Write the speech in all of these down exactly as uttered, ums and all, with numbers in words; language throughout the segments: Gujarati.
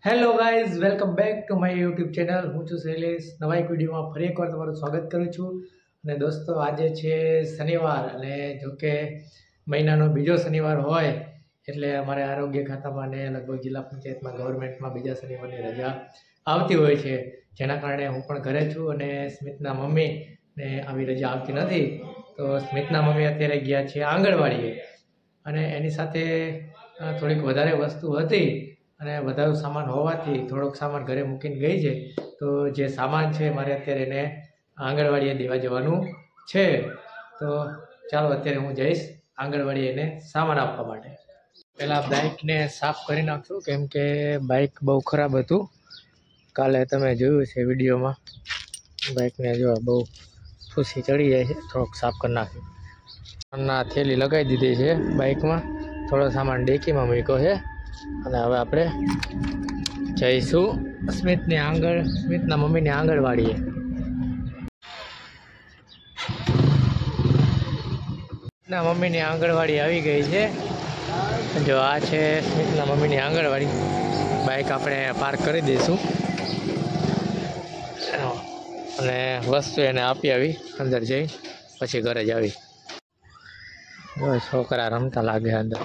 Hello guys, welcome back to my YouTube channel. હું છું શૈલેષ. નવા એક વિડીયોમાં ફરી એકવાર તમારું સ્વાગત કરું છું. અને દોસ્તો, આજે છે શનિવાર, અને જોકે મહિનાનો બીજો શનિવાર હોય એટલે અમારે આરોગ્ય ખાતામાં ને લગભગ જિલ્લા પંચાયતમાં ગવર્મેન્ટમાં બીજા શનિવારની રજા આવતી હોય છે, જેના કારણે હું પણ ઘરે છું અને સ્મિતના મમ્મીને આવી રજા આવતી નથી. તો સ્મિતના મમ્મી અત્યારે ગયા છે આંગણવાડીએ, અને એની સાથે થોડીક વધારે વસ્તુ હતી અને વધારે સામાન હોવાથી થોડોક સામાન ઘરે મૂકીને ગઈ છે. તો જે સામાન છે મારે અત્યારે એને આંગણવાડીએ દેવા જવાનું છે. તો ચાલો અત્યારે હું જઈશ આંગણવાડીએ એને સામાન આપવા માટે. પહેલાં બાઇકને સાફ કરી નાખશું, કેમ કે બાઇક બહુ ખરાબ હતું. કાલે તમે જોયું છે વિડીયોમાં, બાઇકને જો બહુ ફૂસી ચડી જાય છે. થોડોક સાફ કરી નાખ્યું. ના થેલી લગાવી દીધી છે બાઇકમાં, થોડો સામાન ડેકીમાં મૂક્યો છે. અને હવે આપણે જઈશું સ્મિતની આંગણ સ્મિતના મમ્મીની આંગણવાડીએ. સ્મિતના મમ્મીની આંગણવાડી આવી ગઈ છે. જો આ છે સ્મિતના મમ્મીની આંગણવાડી. બાઇક આપણે પાર્ક કરી દઈશું અને વસ્તુ એને આપી આવી અંદર જઈ, પછી ઘરે જ આવી. છોકરા રમતા લાગે અંદર.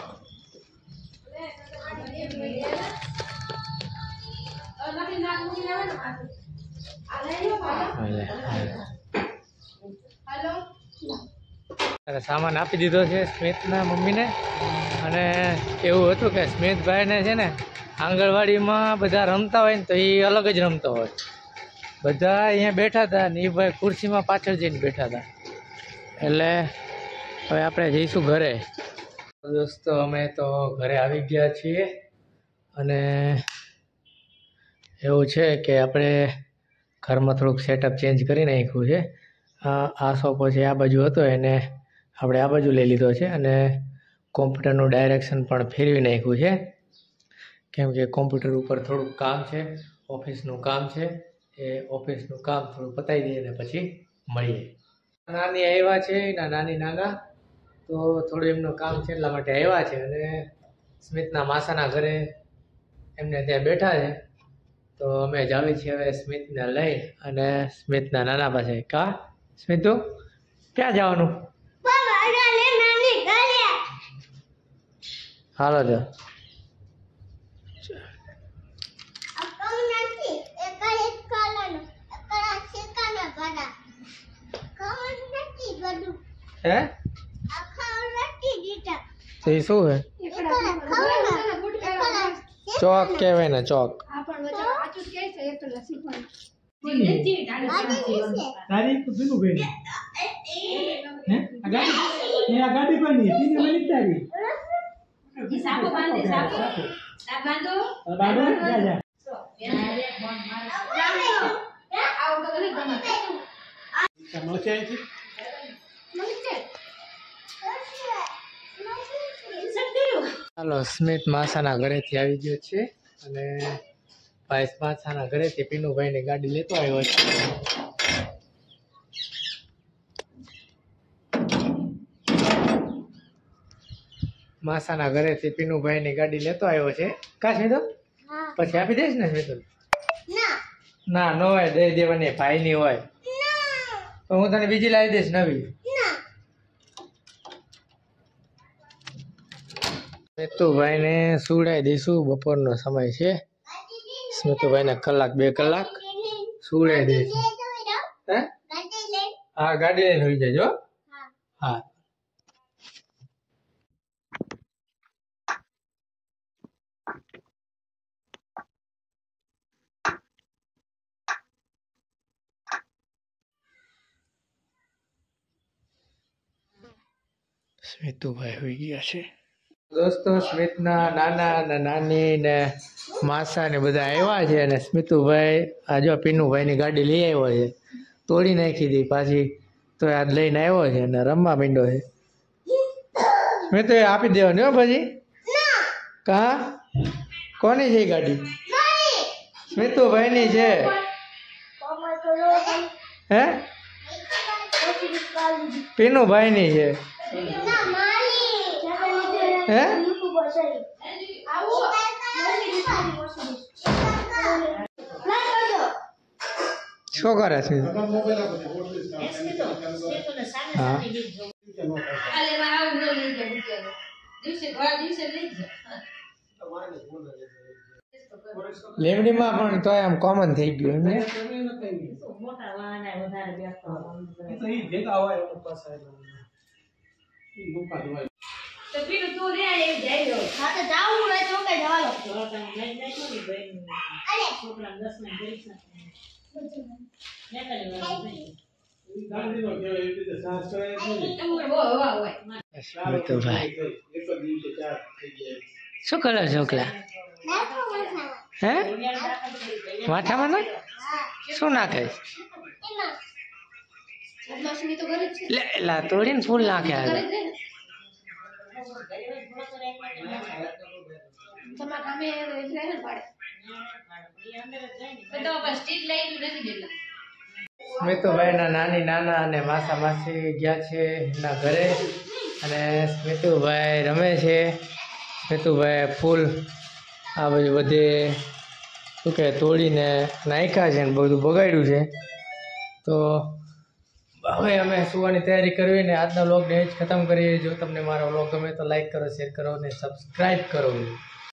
સામાન આપી દીધો છે સ્મિતના મમ્મીને. અને એવું હતું કે સ્મિતભાઈને છે ને આંગણવાડીમાં બધા રમતા હોય ને તો એ અલગ જ રમતા હોય. બધા અહીંયા બેઠા હતા ને એ ભાઈ ખુરશીમાં પાછળ જઈને બેઠા હતા. એટલે હવે આપણે જઈશું ઘરે. દોસ્તો, અમે તો ઘરે આવી ગયા છીએ. અને એવું છે કે આપણે ઘરમાં થોડુંક સેટઅપ ચેન્જ કરી નાખ્યું છે. આ સોફો છે આ બાજુ હતો, એને આપણે આ બાજુ લઈ લીધો છે. અને કોમ્પ્યુટરનું ડાયરેક્શન પણ ફેરવી નાખ્યું છે, કેમ કે કોમ્પ્યુટર ઉપર થોડુંક કામ છે, ઓફિસનું કામ છે. એ ઓફિસનું કામ થોડું પતાવી દઈએ અને પછી મળીએ. નાની આવ્યા છે એના નાની નાના, તો થોડું એમનું કામ છે એટલા માટે આવ્યા છે. અને સ્મિતના માસાના ઘરે એમને ત્યાં બેઠા છે. તો અમે જ આવી છીએ હવે સ્મિતને લઈ અને સ્મિતના નાના પાસે. કા સ્મિતુ, ક્યાં જવાનું? હાલો તો હે તો એ શું હે? ચોક કહેવાય ને, ચોક. ચાલો, સ્મિત માસાના ઘરેથી આવી ગયો છે અને ભાઈ માસાના ઘરેથી પીનુભાઈની ગાડી લેતો આવ્યો છે. માસાના ઘરેથી પીનુભાઈની ગાડી લેતો આવ્યો છે. કા સ્મિતો? પછી આપી દઈશ ને સ્મિતો? ના, ન હોય, દઈ દેવાની. ભાઈની હોય તો હું તને બીજી લાવી દઈશ, નવી. સ્મિતુભાઈને સુવડાવી દઈશું. બપોરનો સમય છે. સ્મિતુભાઈને કલાક બે કલાક સુવડાવી દઈશું. હે? હા, ગાડી લઈને હોઈ જજો. હા. સ્મિતુભાઈ હોઈ ગયા છે. દોસ્તો, સ્મિતના નાના ને નાની ને માસા ને બધા આવ્યા છે. અને સ્મિતુભાઈ આ જો પીનુભાઈની ગાડી લઈ આવ્યો છે. તોડી નાખી હતી પાછી, તો આજ લઈને આવ્યો છે અને રમવા માંડ્યો છે. સ્મિતુ, એ આપી દેવાની હો પછી. કા કોની છે ગાડી? સ્મિતુભાઈની છે. હે? પીનુભાઈની છે. હે? શું કરે છે? હા લીમડીમાં પણ તો આમ કોમન થઈ ગયું એમને. શું કરે છોકરા? હે માથામાં ના શું નાખે? લા તોડીને ફૂલ નાખે. સ્મિતુભાઈ ના નાની નાના અને માસા માસી ગયા છે એના ઘરે અને સ્મિતુભાઈ રમે છે. સ્મિતુભાઈ ફૂલ આ બધું બધે શું કહે તોડીને નાખ્યા છે ને બધું બગાડ્યું છે. તો હવે અમે સુવાની તૈયારી કરવી ને આજના વ્લોગને જ ખતમ કરીએ. જો તમને મારો વ્લોગ ગમે તો લાઈક કરો, શેર કરો અને સબસ્ક્રાઈબ કરો.